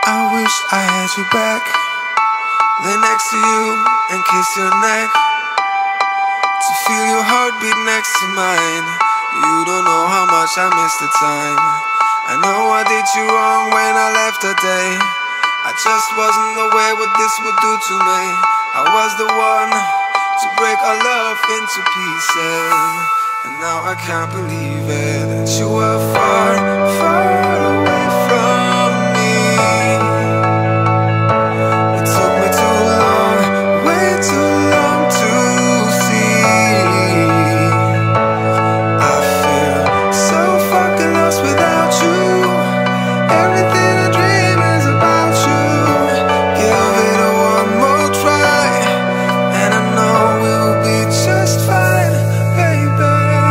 I wish I had you back, lay next to you and kiss your neck, to feel your heartbeat next to mine. You don't know how much I miss the time. I know I did you wrong when I left that day. I just wasn't aware what this would do to me. I was the one to break our love into pieces, and now I can't believe it, that you were far, far away from me. It took me too long, way too long to see. I feel so fucking lost without you. Everything I dream is about you. Give it a one more try, and I know we'll be just fine, baby.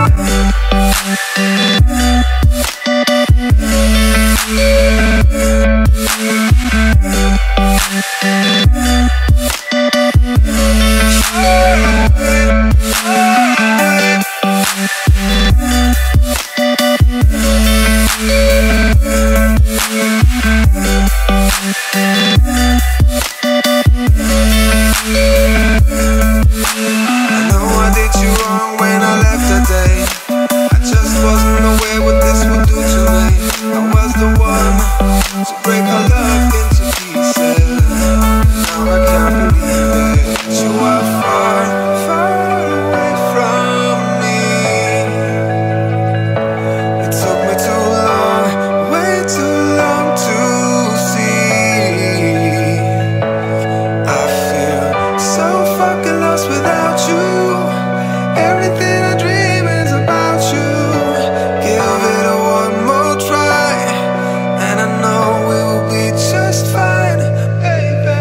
I know I did you wrong when I left that day. I just wasn't aware what this would do to me. I was the one to break our love into pieces. Now I can't believe it, that you are far, far away from me. It took me too long, way too long to see. I feel so fucking lost without you. Everything I dream is about you. Give it a one more try, and I know we'll be just fine, baby.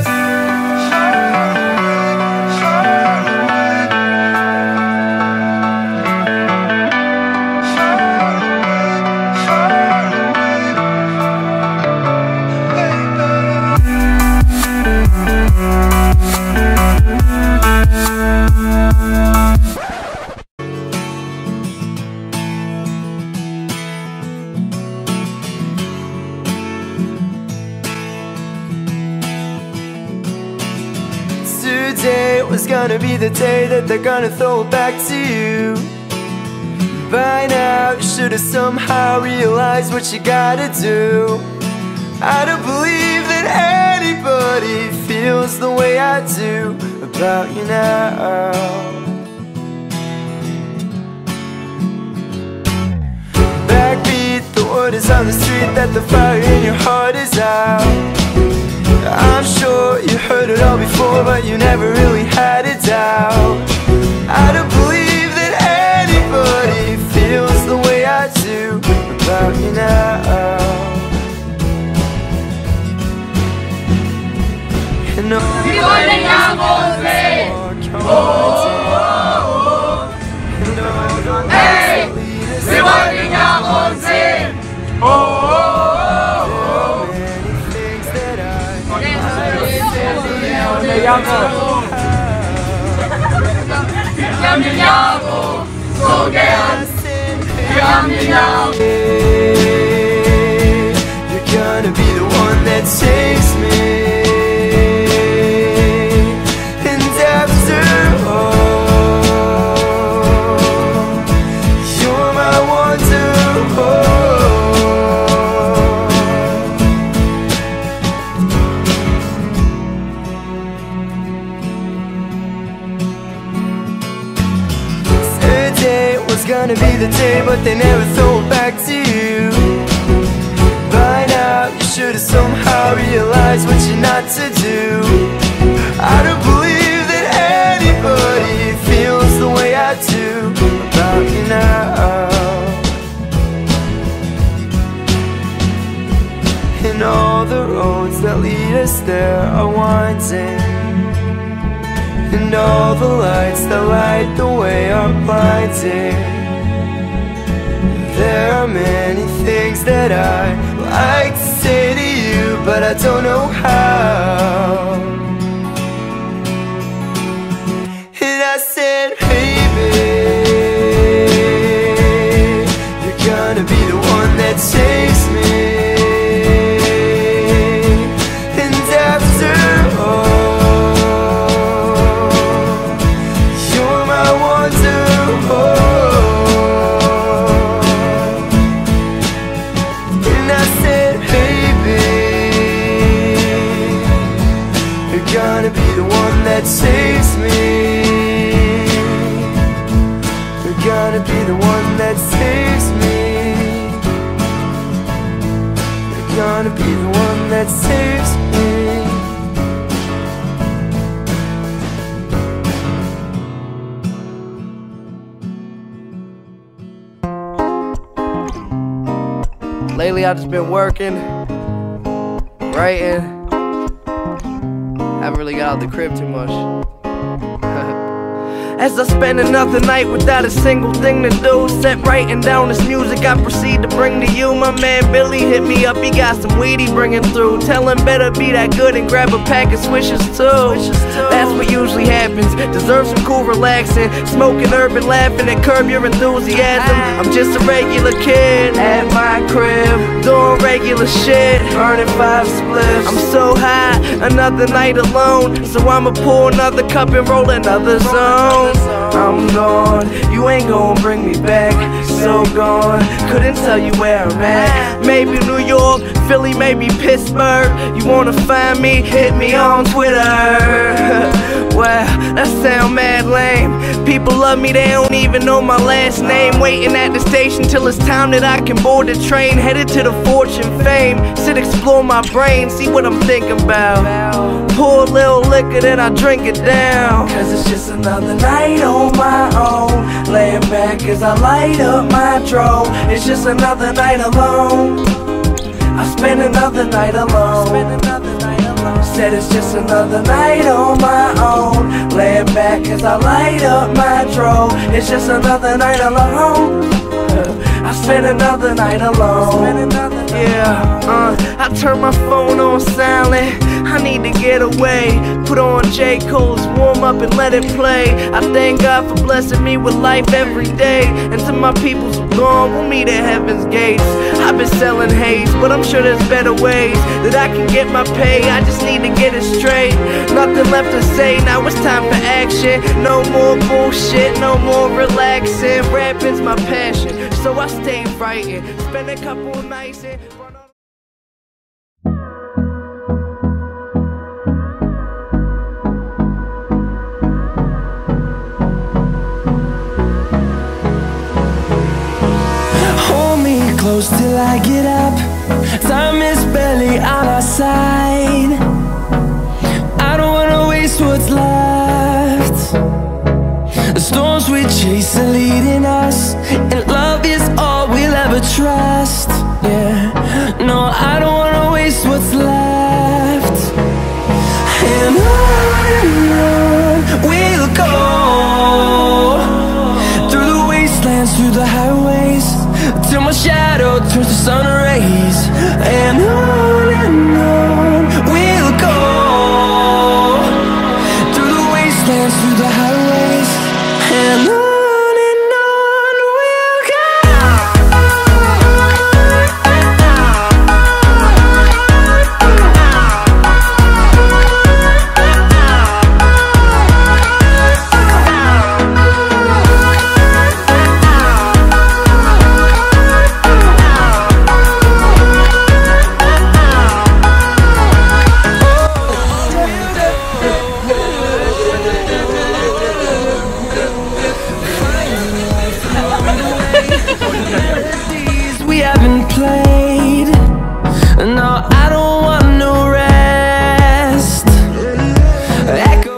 Today was gonna be the day that they're gonna throw it back to you. By now you should have somehow realized what you gotta do. I don't believe that anybody feels the way I do about you now. Backbeat, the word is on the street that the fire in your heart is out. I'm sure you heard it all before, but you never really had a doubt. I don't believe that anybody feels the way I do about you now. And all you're gonna be the one that takes me. And after all, you're my wonderful. It's gonna be the day, but they never throw it back to you. By now, you should have somehow realized what you're not to do. I don't believe that anybody feels the way I do about you now. And all the roads that lead us there are winding, and all the lights that light the way are blinding. There are many things that I like to say to you, but I don't know how. And I said, baby, you're gonna be the one that takes me. and I said, baby, you're gonna be the one that saves me. You're gonna be the one that saves me. You're gonna be the one that saves me. Lately I've just been working, writing. Haven't really got out the crib too much. As I spend another night without a single thing to do, set writing down this music I proceed to bring to you. My man Billy hit me up, he got some weed he bringing through. Tell him better be that good and grab a pack of swishes too. That's what usually happens, deserve some cool relaxing. Smoking urban, laughing and curb your enthusiasm. I'm just a regular kid at my crib, doing regular shit, burning 5 spliffs. I'm so high, another night alone, so I'ma pour another cup and roll another zone. I'm gone, you ain't gon' bring me back, so gone, couldn't tell you where I'm at. Maybe New York, Philly, maybe Pittsburgh. You wanna find me, hit me on Twitter. Wow, that sound mad lame. People love me, they don't even know my last name. Waiting at the station till it's time that I can board the train, headed to the fortune fame. Sit explore my brain, see what I'm thinking about. Pour a little liquor, then I drink it down. Cause it's just another night on my own, laying back as I light up my dro. It's just another night alone, I spend another night alone. Said it's just another night on my own, laying back as I light up my dro. It's just another night alone, I spend another night alone. Yeah, I turn my phone on silent, I need to get away. Put on J. Cole's Warm Up and let it play. I thank God for blessing me with life every day. And to my peoples who gone, we'll meet at heaven's gates. I've been selling haze, but I'm sure there's better ways that I can get my pay. I just need to get it straight. Nothing left to say, now it's time for action. No more bullshit, no more relaxing. Rapping's my passion, so I stay writing. Spend a couple nights and run on. Close till I get up, time is barely on our side. I don't wanna waste what's left. The storms we chase are leading us, and love is all we'll ever trust. Yeah, no, I don't wanna waste what's left. And on we'll go, through the wastelands, through the highways, till my shadow turns to sun rays. And on we'll go, through the wastelands, through the highways. And on we'll go. We haven't played, no, I don't want no rest. Echo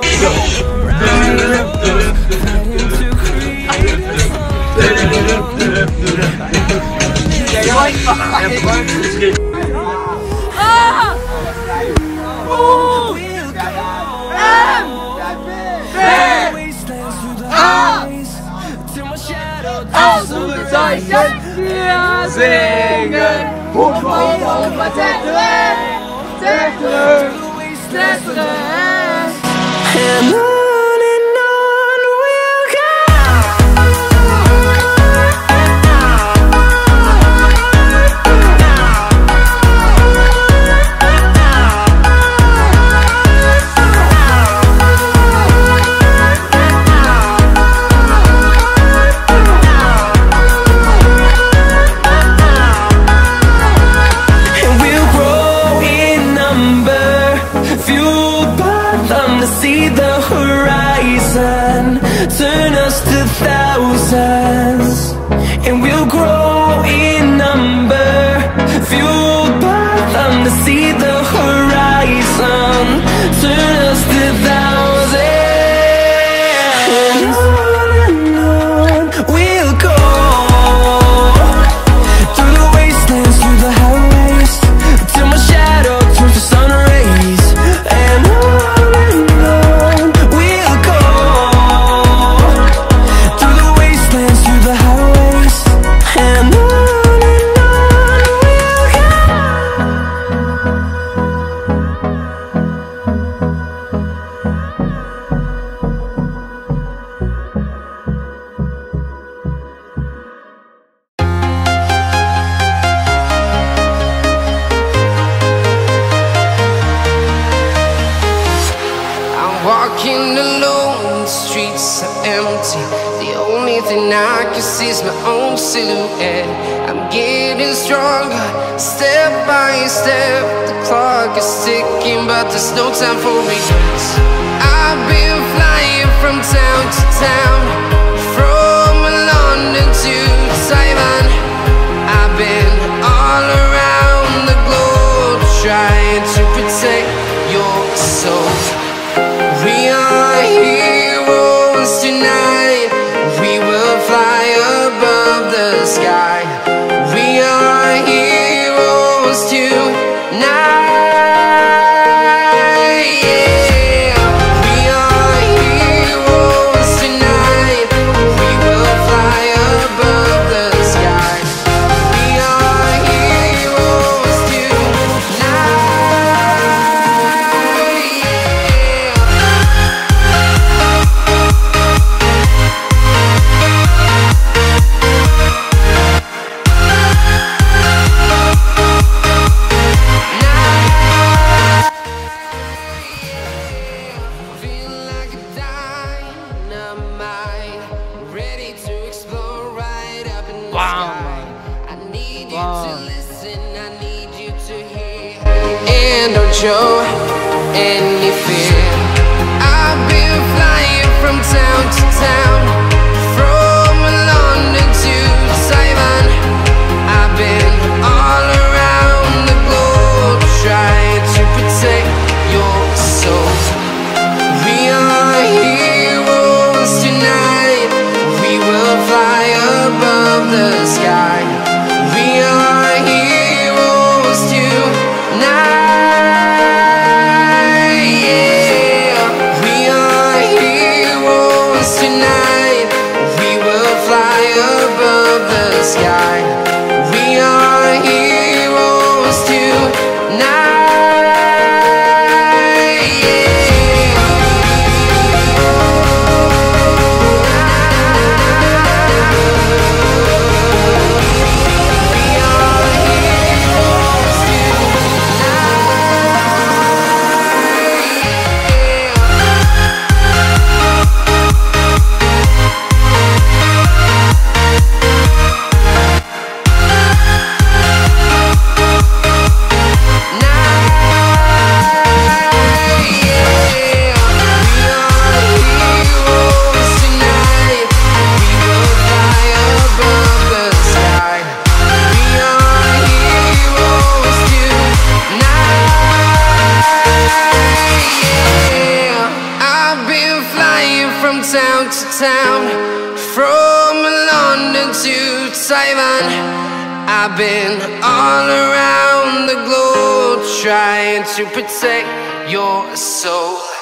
singen, hopa, tätare. and on we'll go. empty. The only thing I can see is my own silhouette. I'm getting stronger, step by step. The clock is ticking, but there's no time for regrets. I've been flying from town to town, from London to Taiwan. I've been all around the globe, trying to protect your soul. We are heroes tonight. We will fly above the sky. We are heroes tonight. Yeah. We are heroes tonight. We will fly above the sky. We are heroes tonight. And don't show any fear. I've been flying from town to town, from London to Taiwan. I've been all around the globe, trying to protect your soul. We are heroes tonight. We will fly above the sky. We are heroes tonight. Tonight, we will fly above the sky. We are heroes tonight. From town to town, from London to Taiwan. I've been all around the globe, trying to protect your soul.